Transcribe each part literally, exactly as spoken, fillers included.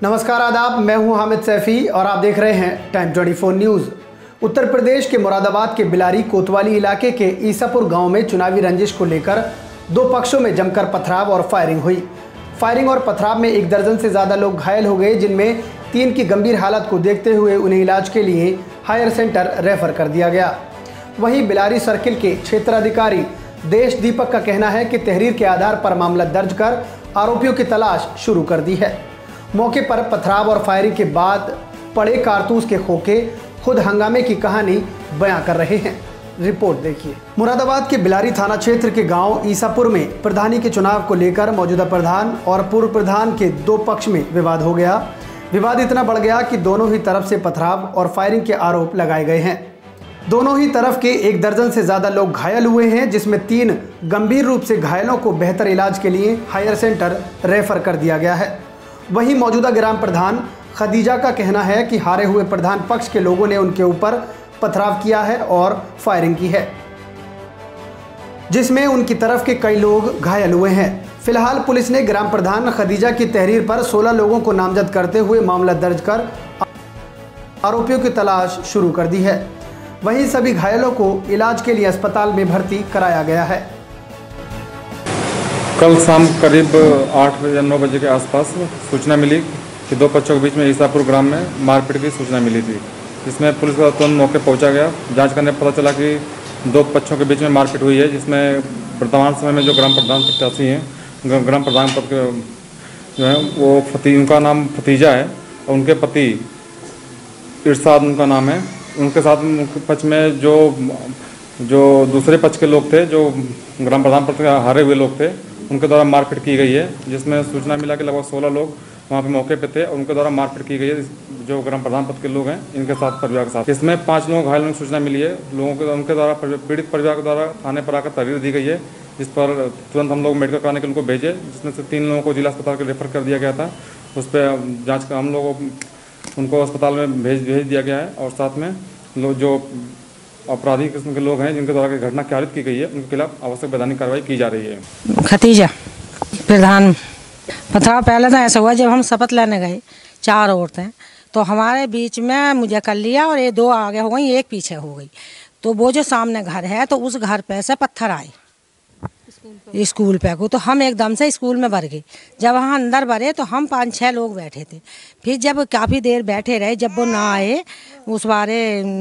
नमस्कार आदाब, मैं हूं हामिद सैफी और आप देख रहे हैं टाइम चौबीस न्यूज़। उत्तर प्रदेश के मुरादाबाद के बिलारी कोतवाली इलाके के ईसापुर गांव में चुनावी रंजिश को लेकर दो पक्षों में जमकर पथराव और फायरिंग हुई। फायरिंग और पथराव में एक दर्जन से ज़्यादा लोग घायल हो गए, जिनमें तीन की गंभीर हालत को देखते हुए उन्हें इलाज के लिए हायर सेंटर रेफर कर दिया गया। वहीं बिलारी सर्किल के क्षेत्राधिकारी देश दीपक का कहना है कि तहरीर के आधार पर मामला दर्ज कर आरोपियों की तलाश शुरू कर दी है। मौके पर पथराव और फायरिंग के बाद पड़े कारतूस के खोखे खुद हंगामे की कहानी बयां कर रहे हैं। रिपोर्ट देखिए। मुरादाबाद के बिलारी थाना क्षेत्र के गांव ईसापुर में प्रधानी के चुनाव को लेकर मौजूदा प्रधान और पूर्व प्रधान के दो पक्ष में विवाद हो गया। विवाद इतना बढ़ गया कि दोनों ही तरफ से पथराव और फायरिंग के आरोप लगाए गए हैं। दोनों ही तरफ के एक दर्जन से ज़्यादा लोग घायल हुए हैं, जिसमें तीन गंभीर रूप से घायलों को बेहतर इलाज के लिए हायर सेंटर रेफर कर दिया गया है। वहीं मौजूदा ग्राम प्रधान खदीजा का कहना है कि हारे हुए प्रधान पक्ष के लोगों ने उनके ऊपर पथराव किया है और फायरिंग की है, जिसमें उनकी तरफ के कई लोग घायल हुए हैं। फिलहाल पुलिस ने ग्राम प्रधान खदीजा की तहरीर पर सोलह लोगों को नामजद करते हुए मामला दर्ज कर आरोपियों की तलाश शुरू कर दी है। वहीं सभी घायलों को इलाज के लिए अस्पताल में भर्ती कराया गया है। कल शाम करीब आठ बजे नौ बजे के आसपास सूचना मिली कि दो पक्षों के बीच में ईसापुर ग्राम में मारपीट की सूचना मिली थी। इसमें पुलिस का तुरंत मौके पहुंचा गया। जांच करने पर पता चला कि दो पक्षों के बीच में मारपीट हुई है, जिसमें वर्तमान समय में जो ग्राम प्रधान प्रत्याशी हैं, ग्राम प्रधान पद के जो है वो फती उनका नाम फतीजा है और उनके पति इरशाद उनका नाम है। उनके साथ पक्ष में जो जो दूसरे पक्ष के लोग थे, जो ग्राम प्रधान पद के हारे हुए लोग थे, उनके द्वारा मारपीट की गई है, जिसमें सूचना मिला कि लगभग सोलह लोग वहाँ पे मौके पे थे और उनके द्वारा मारपीट की गई है। जो ग्राम प्रधान पद के लोग हैं, इनके साथ परिवार के साथ इसमें पाँच लोग घायल होने की सूचना मिली है। लोगों के उनके द्वारा पीड़ित परिवार के द्वारा थाने पर आकर तहरीर दी गई है, जिस पर तुरंत हम लोग मेडिकल कराने के उनको भेजे, जिसमें से तीन लोगों को जिला अस्पताल के रेफर कर दिया गया था। उस पर जाँच का हम लोगों उनको अस्पताल में भेज भेज दिया गया है और साथ में लोग जो अपराधी किस्म के लोग हैं, जिनके द्वारा घटना कारित की गई है, उनके खिलाफ आवश्यक वैधानिक कार्रवाई की जा रही है। खतीजा प्रधान पथराव पहले तो ऐसा हुआ, जब हम शपथ लेने गए चार औरतें, तो हमारे बीच में मुझे कर लिया और ये दो आगे हो गई, एक पीछे हो गई। तो वो जो सामने घर है, तो उस घर पे से पत्थर आए स्कूल पे को, तो हम एकदम से स्कूल में भर गए। जब वहाँ अंदर भरे तो हम पाँच छः लोग बैठे थे। फिर जब काफ़ी देर बैठे रहे, जब वो ना आए, उस बारे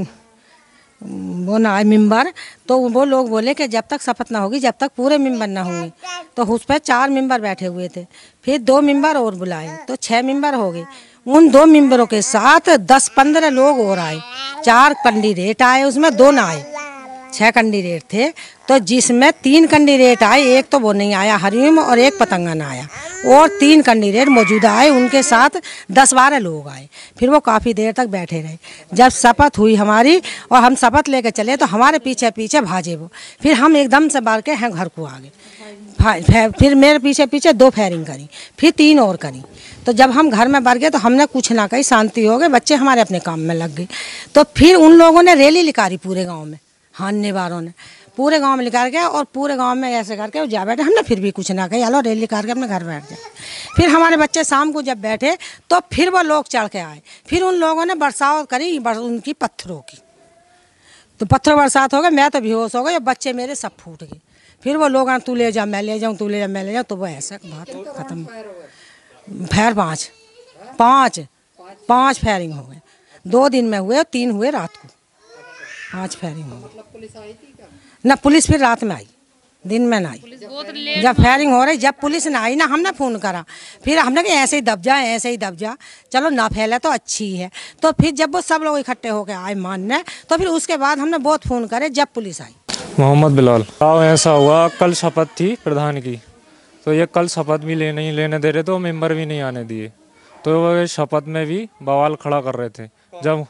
वो ना आए मेंबर, तो वो लोग बोले कि जब तक शपथ ना होगी, जब तक पूरे मेंबर ना होंगे। तो उस पर चार मेंबर बैठे हुए थे। फिर दो मेंबर और बुलाए, तो छः मेंबर हो गए। उन दो मेंबरों के साथ दस पंद्रह लोग और आए। चार कैंडिडेट आए, उसमें दो ना आए, छः कैंडिडेट थे। तो जिसमें तीन कैंडिडेट आए, एक तो वो नहीं आया हरिओम, और एक पतंगा ना आया, और तीन कैंडिडेट मौजूदा आए, उनके साथ दस बारह लोग आए। फिर वो काफ़ी देर तक बैठे रहे। जब शपथ हुई हमारी और हम शपथ लेके चले, तो हमारे पीछे पीछे भाजे वो। फिर हम एकदम से बार के हैं घर को आ गए। फिर मेरे पीछे पीछे दो फायरिंग करी, फिर तीन और करी। तो जब हम घर में बढ़ गए, तो हमने कुछ ना कही, शांति हो गए, बच्चे हमारे अपने काम में लग गए। तो फिर उन लोगों ने रैली निकाली पूरे गाँव में, हानने वालों ने पूरे गांव में निकाल गया, और पूरे गांव में ऐसे करके वो जा बैठे। हमने फिर भी कुछ ना कही, चलो रैली निकाल के अपने घर बैठ जाए। फिर हमारे बच्चे शाम को जब बैठे, तो फिर वो लोग चढ़ के आए। फिर उन लोगों ने बरसात करी उनकी पत्थरों की, तो पत्थर बरसात हो गए। मैं तो बेहोश हो गई, बच्चे मेरे सब फूट गए। फिर वो लोग, तू ले जा मैं ले जाऊँ, तू ले जा मैं ले जाऊँ, तो वो ऐसा बात खत्म। फायर पाँच पाँच पाँच फायरिंग हो गए, दो दिन में हुए, तीन हुए रात को, पाँच फायरिंग हो गई। ना पुलिस फिर रात में आई, दिन में ना आई। जब फायरिंग हो रही, जब पुलिस ना आई ना, हमने फ़ोन करा। फिर हमने कहा ऐसे ही दब जा, ऐसे ही दब जा, चलो ना फैले तो अच्छी है। तो फिर जब वो सब लोग इकट्ठे होकर आए मानने, तो फिर उसके बाद हमने बहुत फ़ोन करे। जब पुलिस आई, मोहम्मद बिलाल। हाँ, ऐसा हुआ, कल शपथ थी प्रधान की, तो ये कल शपथ भी ले नहीं लेने दे रहे, तो मेंबर भी नहीं आने दिए। तो वो शपथ में भी बवाल खड़ा कर रहे थे। जब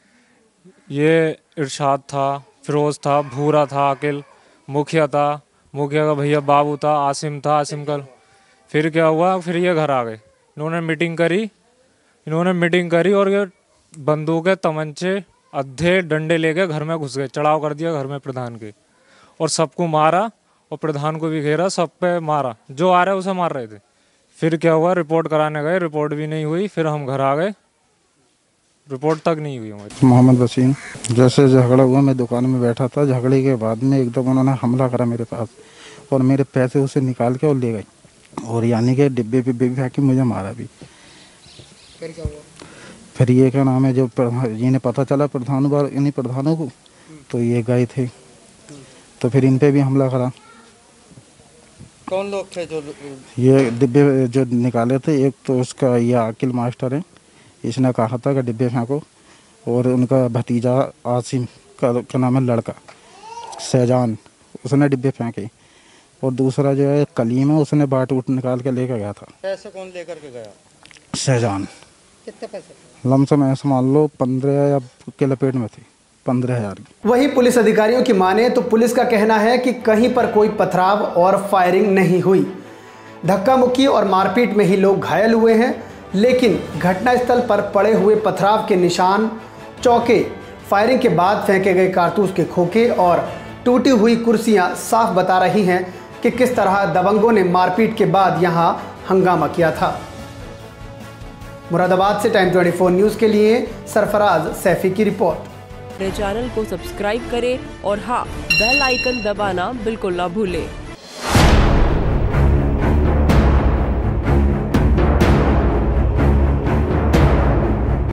ये इरशाद था, फिरोज था, भूरा था, अकिल मुखिया था, मुखिया का भैया बाबू था, आसिम था, आसिम का। फिर क्या हुआ, फिर ये घर आ गए। इन्होंने मीटिंग करी इन्होंने मीटिंग करी और ये बंदूकें, तमंचे, अद्धे डंडे लेके घर में घुस गए, चढ़ाव कर दिया घर में प्रधान के, और सबको मारा, और प्रधान को भी घेरा, सब पे मारा, जो आ रहे उसे मार रहे थे। फिर क्या हुआ, रिपोर्ट कराने गए, रिपोर्ट भी नहीं हुई। फिर हम घर आ गए, रिपोर्ट तक नहीं हुई हमारी। मोहम्मद वसीम। जैसे झगड़ा हुआ, मैं दुकान में बैठा था, झगड़े के बाद में एकदम उन्होंने हमला करा मेरे पास और मेरे पैसे उसे निकाल के और ले गए और यानी कि डिब्बे पे भी फेंके, मुझे मारा भी। फिर क्या हुआ? फिर ये क्या नाम है, जो इन्हें पता चला प्रधान बार इन्हीं प्रधानों को, तो ये गए थे तो फिर इन पे भी हमला करा। कौन लोग थे जो? ये डिब्बे जो निकाले थे, एक तो उसका ये आकिल मास्टर है, इसने कहा था कि डिब्बे फेंको, और उनका भतीजा आसिम का क्या नाम है लड़का शहजान, उसने डिब्बे फेंके, और दूसरा जो है कलीम है, उसने बाट उठ निकाल के लेकर गया था। पैसे कौन लेकर के गया? शहजान। कितने पैसे? लमसम ऐसा मान लो पंद्रह या के लपेट में थी, पंद्रह हजार की। वहीं पुलिस अधिकारियों की माने तो पुलिस का कहना है कि कहीं पर कोई पथराव और फायरिंग नहीं हुई। धक्का मुक्की और मारपीट में ही लोग घायल हुए हैं, लेकिन घटनास्थल पर पड़े हुए पथराव के निशान, चौके, फायरिंग के बाद फेंके गए कारतूस के खोखे और टूटी हुई कुर्सियां साफ बता रही हैं कि किस तरह दबंगों ने मारपीट के बाद यहां हंगामा किया था। मुरादाबाद से टाइम चौबीस न्यूज़ के लिए सरफराज सैफी की रिपोर्ट। चैनल को सब्सक्राइब करें और हाँ, बेल आइकन दबाना बिल्कुल ना भूलें।